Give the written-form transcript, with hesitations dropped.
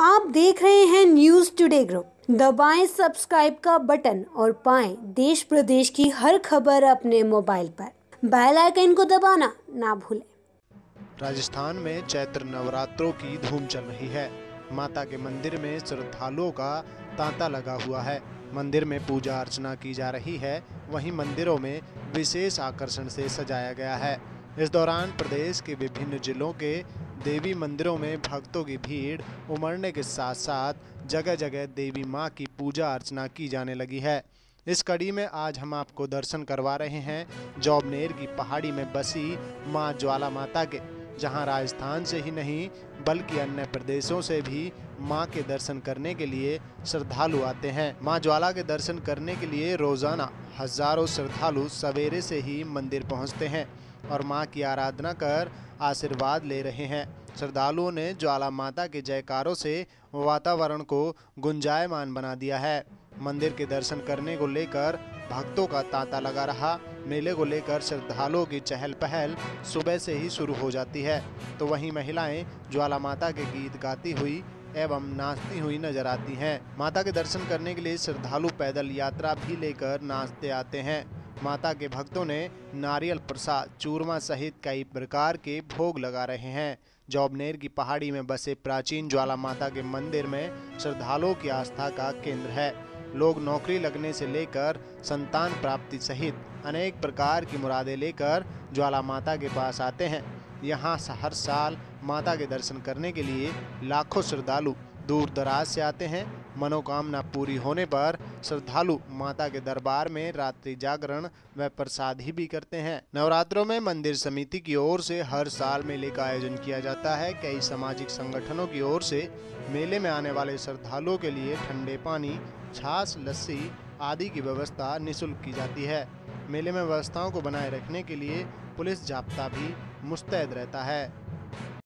आप देख रहे हैं न्यूज़ टुडे ग्रुप। दबाएं सब्सक्राइब का बटन और पाएं देश प्रदेश की हर खबर अपने मोबाइल पर। बेल आइकन को दबाना ना भूलें। राजस्थान में चैत्र नवरात्रों की धूम चल रही है। माता के मंदिर में श्रद्धालुओं का तांता लगा हुआ है। मंदिर में पूजा अर्चना की जा रही है। वहीं मंदिरों में विशेष आकर्षण से सजाया गया है। इस दौरान प्रदेश के विभिन्न जिलों के देवी मंदिरों में भक्तों की भीड़ उमड़ने के साथ साथ जगह जगह देवी मां की पूजा अर्चना की जाने लगी है। इस कड़ी में आज हम आपको दर्शन करवा रहे हैं जोबनेर की पहाड़ी में बसी मां ज्वाला माता के, जहां राजस्थान से ही नहीं बल्कि अन्य प्रदेशों से भी मां के दर्शन करने के लिए श्रद्धालु आते हैं। मां ज्वाला के दर्शन करने के लिए रोजाना हजारों श्रद्धालु सवेरे से ही मंदिर पहुंचते हैं और मां की आराधना कर आशीर्वाद ले रहे हैं। श्रद्धालुओं ने ज्वाला माता के जयकारों से वातावरण को गुंजायमान बना दिया है। मंदिर के दर्शन करने को लेकर भक्तों का तांता लगा रहा। मेले को लेकर श्रद्धालुओं की चहल पहल सुबह से ही शुरू हो जाती है, तो वहीं महिलाएं ज्वाला माता के गीत गाती हुई एवं नाचती हुई नजर आती हैं। माता के दर्शन करने के लिए श्रद्धालु पैदल यात्रा भी लेकर नाचते आते हैं। माता के भक्तों ने नारियल प्रसाद, चूरमा सहित कई प्रकार के भोग लगा रहे हैं। जोबनेर की पहाड़ी में बसे प्राचीन ज्वाला माता के मंदिर में श्रद्धालुओं की आस्था का केंद्र है। लोग नौकरी लगने से लेकर संतान प्राप्ति सहित अनेक प्रकार की मुरादें लेकर ज्वाला माता के पास आते हैं। यहाँ हर साल माता के दर्शन करने के लिए लाखों श्रद्धालु दूर दराज से आते हैं। मनोकामना पूरी होने पर श्रद्धालु माता के दरबार में रात्रि जागरण व प्रसादी भी करते हैं। नवरात्रों में मंदिर समिति की ओर से हर साल मेले का आयोजन किया जाता है। कई सामाजिक संगठनों की ओर से मेले में आने वाले श्रद्धालुओं के लिए ठंडे पानी, छाछ, लस्सी आदि की व्यवस्था निःशुल्क की जाती है। मेले में व्यवस्थाओं को बनाए रखने के लिए पुलिस जाब्ता भी मुस्तैद रहता है।